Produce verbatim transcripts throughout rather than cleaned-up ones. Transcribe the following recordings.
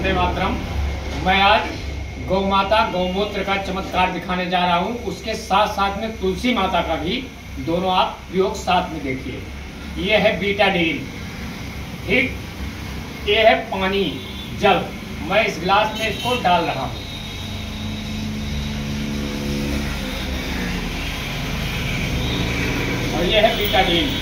वंदे मातरम। मैं आज गौ माता गौमूत्र का चमत्कार दिखाने जा रहा हूँ। उसके साथ साथ में तुलसी माता का भी दोनों आप प्रयोग साथ में देखिए। ये है बीटाडीन, ठीक, ये है पानी जल। मैं इस गिलास में इसको डाल रहा हूँ। और ये है बीटाडीन।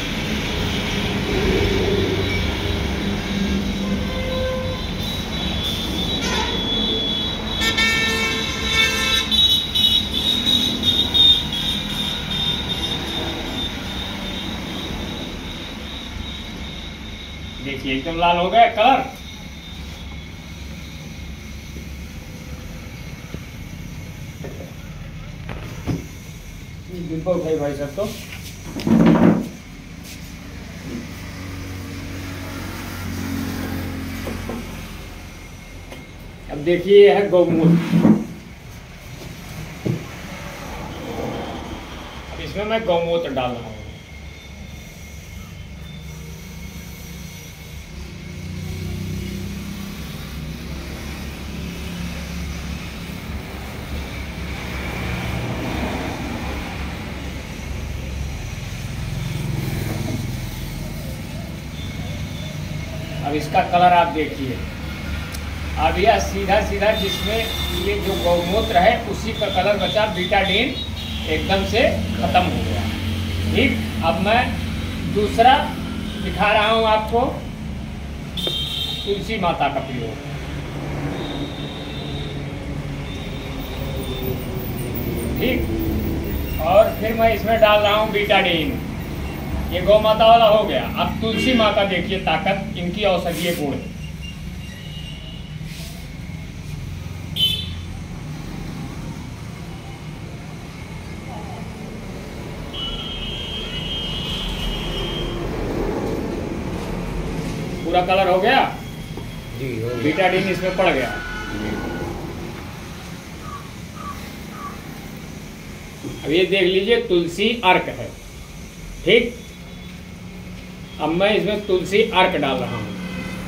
देखिए एकदम लाल हो गया कलर। डिब्बा उठाई भाई साहब। तो अब देखिए यह है गौमूत्र। अब इसमें मैं गौमूत्र डाल रहा हूँ। अब इसका कलर आप देखिए। अब यह सीधा सीधा जिसमें ये जो गौमूत्र है उसी का कलर बचा। बीटाडीन एकदम से खत्म हो गया। ठीक, अब मैं दूसरा दिखा रहा हूँ आपको, तुलसी माता का प्रयोग। ठीक, और फिर मैं इसमें डाल रहा हूँ बीटाडीन। ये गौ माता वाला हो गया। अब तुलसी माँ का देखिए ताकत, इनकी औषधीय गुण। पूरा कलर हो गया जी, हो गया। बीटाडीन इसमें पड़ गया। अब ये देख लीजिए तुलसी अर्क है। ठीक, अब मैं इसमें तुलसी अर्क डाल रहा हूं।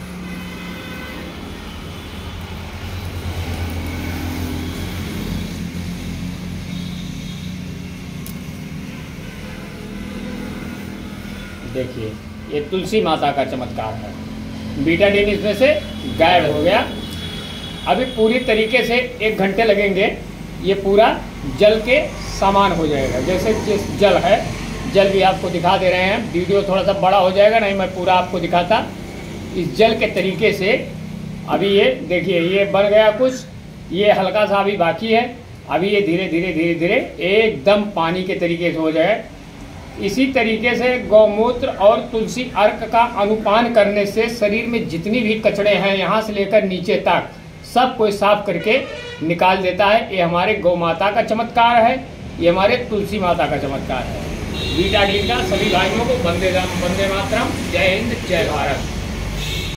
देखिए ये तुलसी माता का चमत्कार है। बीटाडीन इसमें से गायब हो गया। अभी पूरी तरीके से एक घंटे लगेंगे, ये पूरा जल के समान हो जाएगा। जैसे जिस जल है, जल भी आपको दिखा दे रहे हैं। वीडियो थोड़ा सा बड़ा हो जाएगा, नहीं मैं पूरा आपको दिखाता। इस जल के तरीके से अभी ये देखिए ये बन गया कुछ, ये हल्का सा अभी बाकी है। अभी ये धीरे धीरे धीरे धीरे एकदम पानी के तरीके से हो जाए। इसी तरीके से गौमूत्र और तुलसी अर्क का अनुपान करने से शरीर में जितनी भी कचड़े हैं यहाँ से लेकर नीचे तक सब कोई साफ करके निकाल देता है। ये हमारे गौ माता का चमत्कार है, ये हमारे तुलसी माता का चमत्कार है। बीटाडीन का सभी भाइयों को वंदे वंदे मातरम। जय हिंद, जय भारत।